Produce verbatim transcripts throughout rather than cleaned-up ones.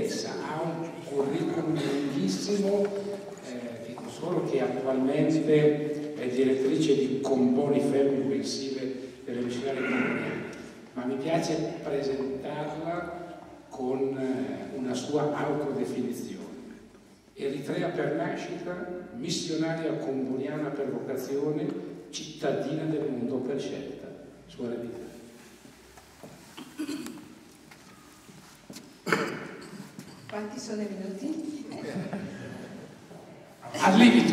complessa, ha un curriculum lunghissimo, eh, dico solo che attualmente è direttrice di Comboni Fermi Pensive delle missionarie comuniane, ma mi piace presentarla con eh, una sua autodefinizione. Eritrea per nascita, missionaria comboniana per vocazione, cittadina del mondo per scelta. Sua eredità. Quanti sono i minuti? Al limite.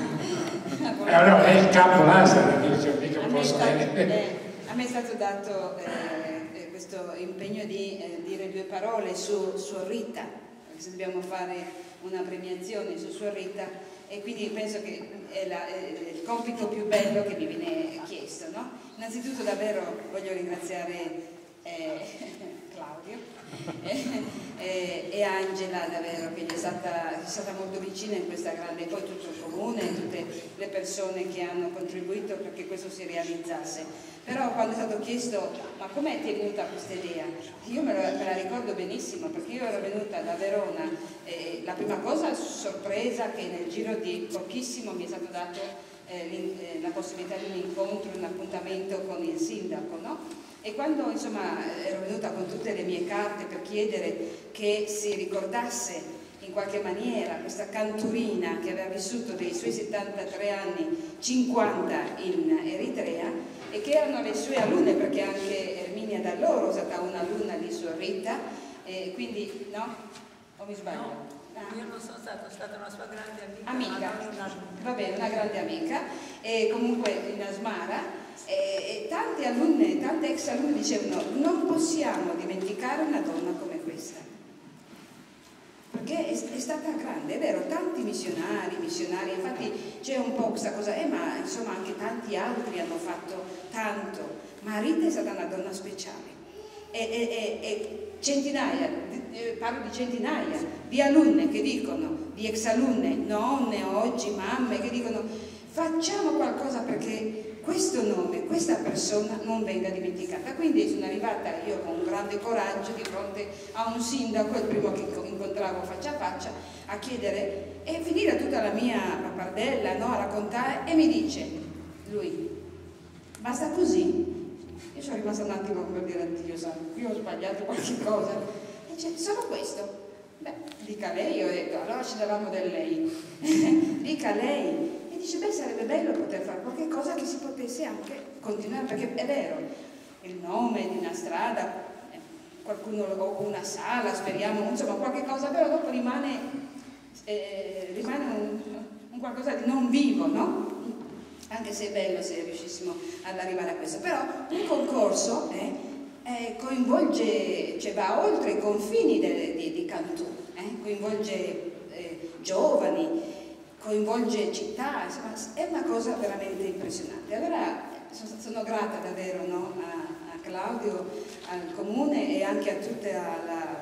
Eh, no, è il capo Lazzaro, mica posso eh, a me è stato dato eh, questo impegno di eh, dire due parole su, su Rita, perché se dobbiamo fare una premiazione su Suor Rita, e quindi penso che è, la, è il compito più bello che mi viene chiesto, no? Innanzitutto davvero voglio ringraziare eh, Claudio e, e, e Angela davvero, che gli è stata, è stata molto vicina in questa grande, poi tutto il comune, tutte le persone che hanno contribuito perché questo si realizzasse. Però quando è stato chiesto ma com'è ti è venuta questa idea? Io me, lo, me la ricordo benissimo, perché io ero venuta da Verona e la prima cosa sorpresa che nel giro di pochissimo mi è stato dato eh, la possibilità di un incontro, un appuntamento con il sindaco, no? E quando insomma ero venuta con tutte le mie carte per chiedere che si ricordasse in qualche maniera questa canturina che aveva vissuto dei suoi settantatré anni cinquanta in Eritrea e che erano le sue alunne, perché anche Erminia Dall'Oro è stata un'alunna di Suor Rita, e quindi no? O mi sbaglio? No, ah. Io non sono stata, stata una sua grande amica. Amica, una... va bene, una grande amica, e comunque in Asmara. E, e tante alunne, tante ex alunne dicevano non possiamo dimenticare una donna come questa, perché è, è stata grande, è vero, tanti missionari, missionari, infatti c'è un po' questa cosa, eh, ma insomma anche tanti altri hanno fatto tanto, ma Rita è stata una donna speciale e, e, e, e centinaia, parlo di centinaia di alunne che dicono, di ex alunne, nonne oggi, mamme, che dicono facciamo qualcosa perché questo nome, questa persona non venga dimenticata. Quindi sono arrivata io con grande coraggio di fronte a un sindaco, il primo che incontravo faccia a faccia, a chiedere e finire tutta la mia pappardella, no, a raccontare, e mi dice lui, basta così? Io sono rimasta un attimo per dire Dio santo, qui ho sbagliato qualche cosa, e dice solo questo? Beh, dica lei, io ho detto, allora ci davamo del lei, dica lei. E dice, beh, sarebbe bello poter fare qualche cosa che si potesse anche continuare, perché è vero, il nome di una strada, qualcuno o una sala, speriamo, insomma qualche cosa, però dopo rimane, eh, rimane un, un qualcosa di non vivo, no? Anche se è bello se riuscissimo ad arrivare a questo. Però un concorso eh, eh, coinvolge, cioè va oltre i confini de, di, di Cantù, eh, coinvolge eh, giovani, coinvolge città, insomma è una cosa veramente impressionante. Allora sono, sono grata davvero, no, a, a Claudio, al comune e anche a tutta la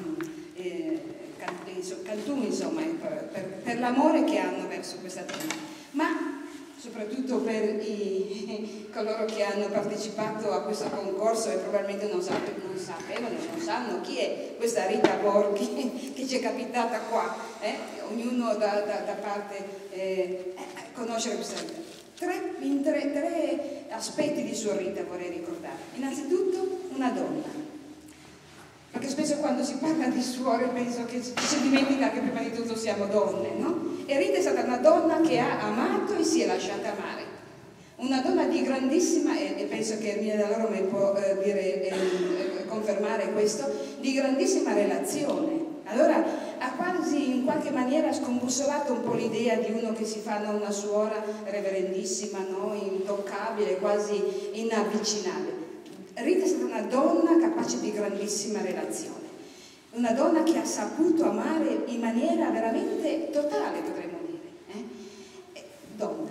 eh, Cantù, insomma, per, per, per l'amore che hanno verso questa donna, ma soprattutto per i, coloro che hanno partecipato a questo concorso e probabilmente non, sape, non sapevano, non sanno chi è questa Rita Borghi che ci è capitata qua, eh? Ognuno da, da, da parte eh, conoscere questa Rita. Tre, in tre, tre aspetti di Suor Rita vorrei ricordare. Innanzitutto una donna, perché spesso quando si parla di suore penso che ci si dimentica che prima di tutto siamo donne, no? E Rita è stata una donna che ha amato e si è lasciata amare, una donna di grandissima, e, e penso che Erminia Dall'Oro mi può eh, dire, eh, confermare questo, di grandissima relazione. Allora ha quasi in qualche maniera scombussolato un po' l'idea di uno che si fa no, una suora reverendissima, no, intoccabile, quasi inavvicinabile. Rita è stata una donna capace di grandissima relazione, una donna che ha saputo amare in maniera veramente totale, potremmo dire. Eh? Donna,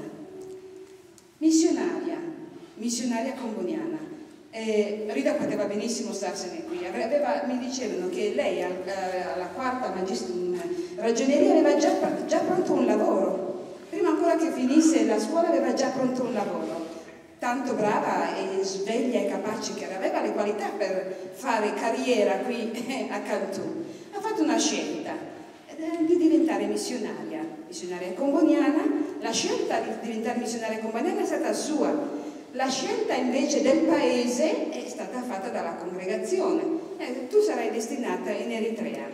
missionaria, missionaria comboniana. Eh, Rita poteva benissimo starsene qui, aveva, mi dicevano che lei al, alla quarta ragioneria aveva già, già pronto un lavoro, prima ancora che finisse la scuola aveva già pronto un lavoro. tanto brava e sveglia e capace che era, aveva le qualità per fare carriera qui a Cantù. Ha fatto una scelta di diventare missionaria, missionaria comboniana. La scelta di diventare missionaria comboniana è stata sua, la scelta invece del paese è stata fatta dalla congregazione. Eh, tu sarai destinata in Eritrea.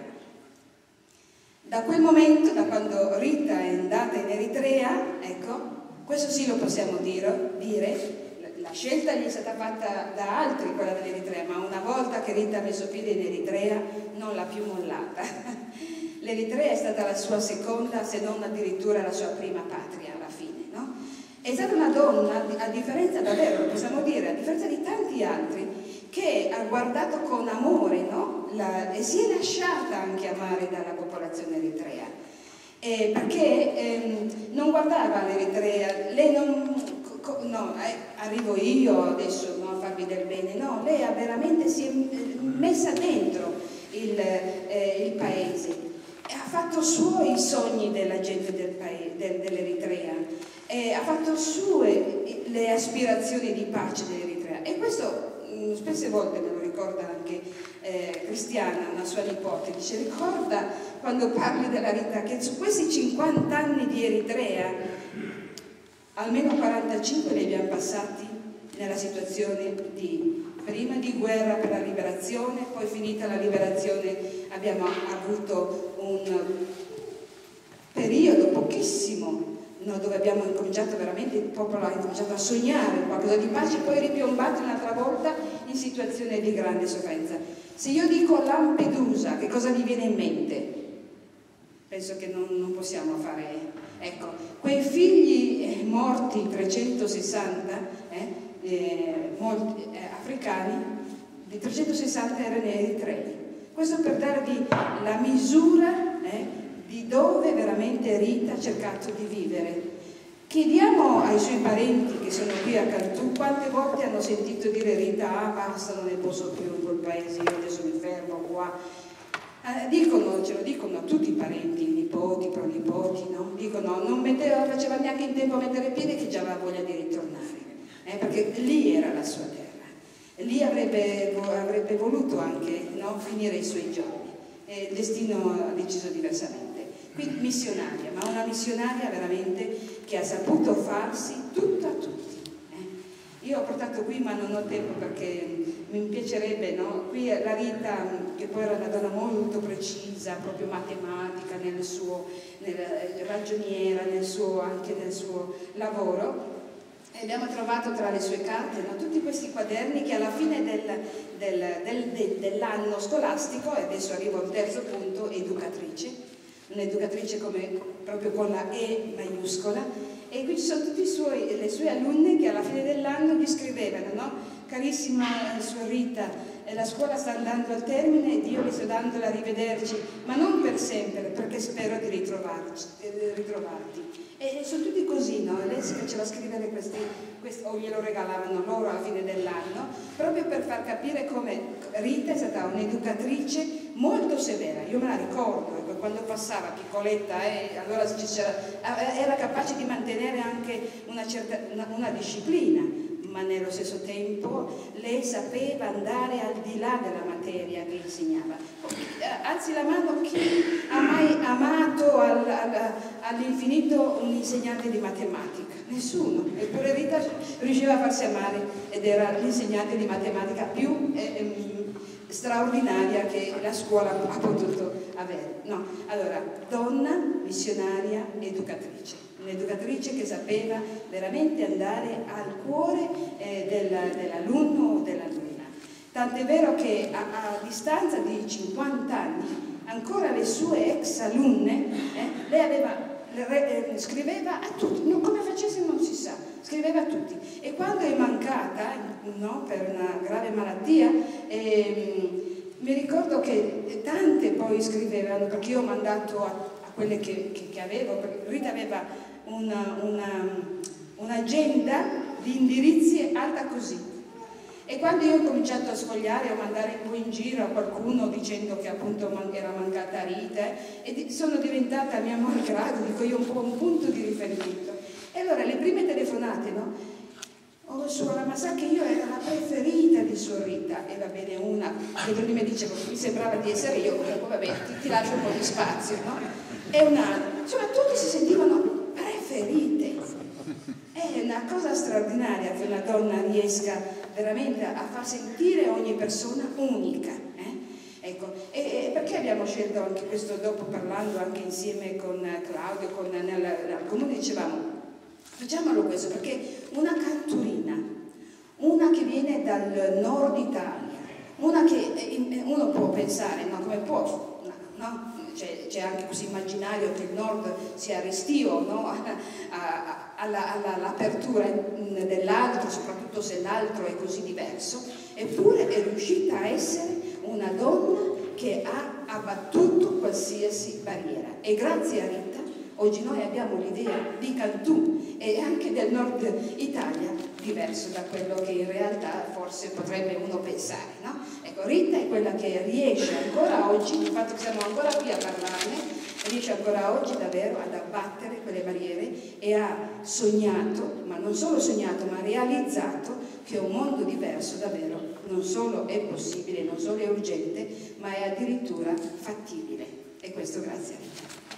Da quel momento, da quando Rita è andata in Eritrea, ecco, questo sì lo possiamo dire, dire, la scelta gli è stata fatta da altri, quella dell'Eritrea, ma una volta che Rita ha messo piede in Eritrea non l'ha più mollata. L'Eritrea è stata la sua seconda, se non addirittura la sua prima patria alla fine, no? È stata una donna, a differenza, davvero, lo possiamo dire, a differenza di tanti altri, che ha guardato con amore, no? La, e si è lasciata anche amare dalla popolazione eritrea, eh, perché ehm, non guardava l'Eritrea, lei non, no, eh, arrivo io adesso no, a farvi del bene, no, lei ha veramente si è messa dentro il, eh, il paese, ha fatto suoi i sogni della gente del paese, del, dell'Eritrea, eh, ha fatto sue le aspirazioni di pace dell'Eritrea, e questo mh, spesse volte me lo ricorda anche eh, Cristiana, una sua nipote, dice: ricorda quando parli della Rita che su questi cinquanta anni di Eritrea almeno quarantacinque li abbiamo passati nella situazione di prima di guerra per la liberazione, poi finita la liberazione abbiamo avuto un periodo pochissimo, no, dove abbiamo incominciato veramente, il popolo ha incominciato a sognare qualcosa di pace, poi ripiombato un'altra volta in situazione di grande sofferenza. Se io dico Lampedusa, che cosa vi viene in mente? Penso che non, non possiamo fare, ecco, quei figli eh, morti, trecentosessanta, eh, eh, molti, eh, africani, di trecentosessanta erano eritrei. Questo per darvi la misura eh, di dove veramente Rita ha cercato di vivere. Chiediamo ai suoi parenti che sono qui a Cantù quante volte hanno sentito dire Rita: ah basta, non ne posso più in quel paese, io adesso mi fermo qua. Eh, dicono, ce lo dicono tutti i parenti, i nipoti, i pronipoti, no? Dicono non metteva, faceva neanche in tempo a mettere piede che già aveva voglia di ritornare, eh, perché lì era la sua terra. Lì avrebbe, avrebbe voluto anche no, finire i suoi giorni, e il destino ha deciso diversamente. Quindi missionaria, ma una missionaria veramente che ha saputo farsi tutto a tutti. Eh. Io ho portato qui, ma non ho tempo perché mi piacerebbe, no? Qui la Rita, che poi era una donna molto precisa, proprio matematica nel suo, nella ragioniera, nel suo, anche nel suo lavoro. E abbiamo trovato tra le sue carte no, tutti questi quaderni che alla fine del, del, del, del, dell'anno scolastico, e adesso arrivo al terzo punto, educatrice, un'educatrice come proprio con la E maiuscola, e qui ci sono tutte le sue alunne che alla fine dell'anno gli scrivevano, no? Carissima sua Rita, la scuola sta andando al termine ed io le sto dando l'arrivederci, ma non per sempre, perché spero di ritrovarci, eh, ritrovarti. E sono tutti così, no? Lei si faceva scrivere questi, questi, o glielo regalavano loro alla fine dell'anno, proprio per far capire come Rita è stata un'educatrice molto severa. Io me la ricordo, quando passava piccoletta, eh, allora era capace di mantenere anche una, certa, una, una disciplina, ma nello stesso tempo lei sapeva andare al di là della materia che insegnava. Alzi la mano chi ha mai amato al, al, all'infinito un insegnante di matematica? Nessuno. Eppure Rita riusciva a farsi amare ed era l'insegnante di matematica più eh, eh, straordinaria che la scuola ha potuto avere. No, allora, donna, missionaria, educatrice. Un'educatrice che sapeva veramente andare al cuore eh, dell'alunno o dell'alunna. Tant'è vero che a, a distanza di cinquanta anni ancora le sue ex alunne, eh, lei aveva, le, eh, scriveva a tutti, non, come facesse non si sa, scriveva a tutti. E quando è mancata, no, per una grave malattia, eh, mi ricordo che tante poi scrivevano, perché io ho mandato a, a quelle che, che, che avevo, perché Rita aveva un'agenda una, un di indirizzi alta così. E quando io ho cominciato a sfogliare o mandare un po' in giro a qualcuno dicendo che appunto man era mancata Rita, eh, e di sono diventata a mio malgrado, dico io, un po' un punto di riferimento. E allora le prime telefonate, no? oh suora, ma sa che io ero la preferita di Suor Rita. E va bene, una che prima dicevo, mi sembrava di essere io, comunque vabbè, ti, ti lascio un po' di spazio, no? E un'altra, insomma tutti si sentivano preferite. È una cosa straordinaria che una donna riesca veramente a far sentire ogni persona unica. Eh? Ecco, e, e perché abbiamo scelto anche questo, dopo parlando anche insieme con Claudio, con, nel, nel comune dicevamo, facciamolo questo, perché una canturina, una che viene dal nord Italia, una che uno può pensare, no, come può, no? C'è anche questo immaginario che il nord sia restio, no? all'apertura dell'altro, soprattutto se l'altro è così diverso, eppure è riuscita a essere una donna che ha abbattuto qualsiasi barriera. E grazie a Rita oggi noi abbiamo l'idea di Cantù e anche del nord Italia diverso da quello che in realtà forse potrebbe uno pensare, no? Ecco, Rita è quella che riesce ancora oggi, infatti siamo ancora qui a parlarne, riesce ancora oggi davvero ad abbattere quelle barriere e ha sognato, ma non solo sognato, ma realizzato che un mondo diverso davvero non solo è possibile, non solo è urgente, ma è addirittura fattibile. E questo grazie a Rita.